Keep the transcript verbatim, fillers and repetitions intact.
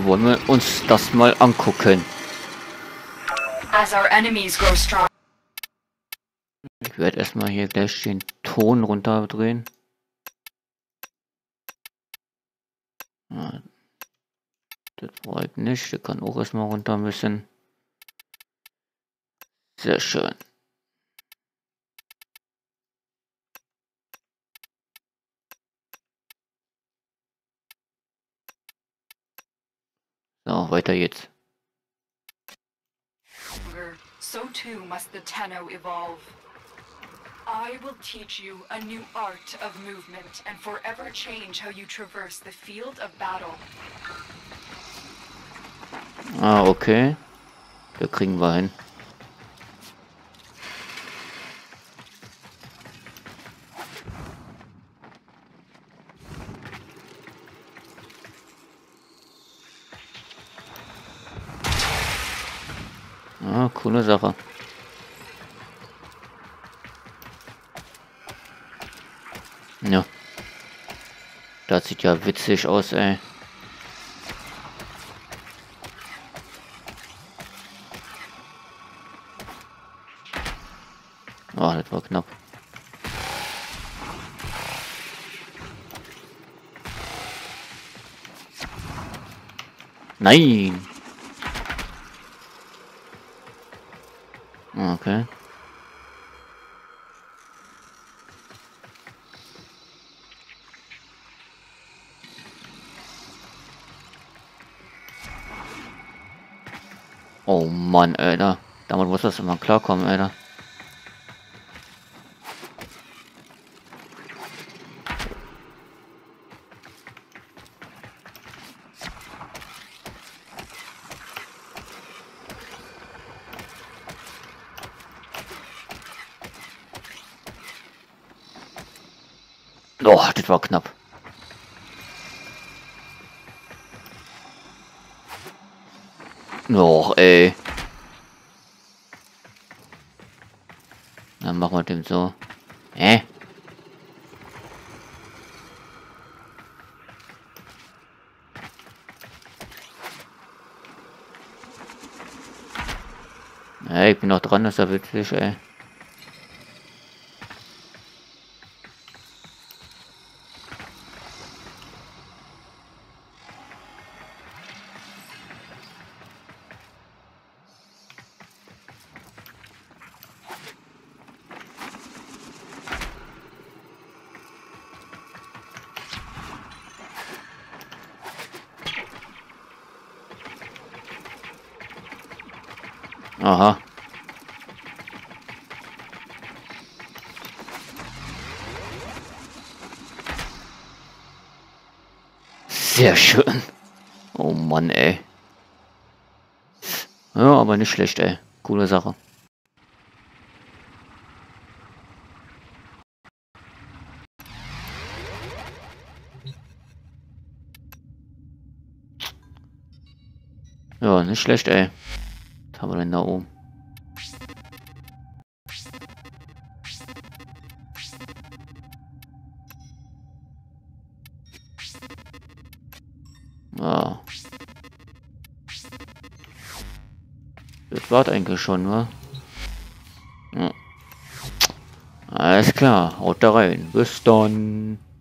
wollen wir uns das mal angucken. As our enemies grow strong. Ich werde erstmal hier gleich den Ton runterdrehen. Ja, das wollte nicht. Der kann auch erstmal runter ein bisschen. Sehr schön. So, weiter geht's. So too must the Tenno evolve. I will teach you a new art of movement and forever change how you traverse the field of battle. Ah, okay. Da kriegen wir hin. Ah, coole Sache. Ja. Das sieht ja witzig aus, ey. Oh, das war knapp. Nein! Okay. Oh Mann, Alter. Damit muss das immer klarkommen, Alter. Oh, das war knapp. Och, ey. Dann machen wir dem so. Hä? Ey, ich bin noch dran, das ist ja witzig, ey. Aha. Sehr schön. Oh Mann, ey. Ja, aber nicht schlecht, ey. Coole Sache. Ja, nicht schlecht, ey. Was haben wir denn da oben? Ja. Das war's eigentlich schon, wa? Ja. Alles klar, haut da rein. Bis dann.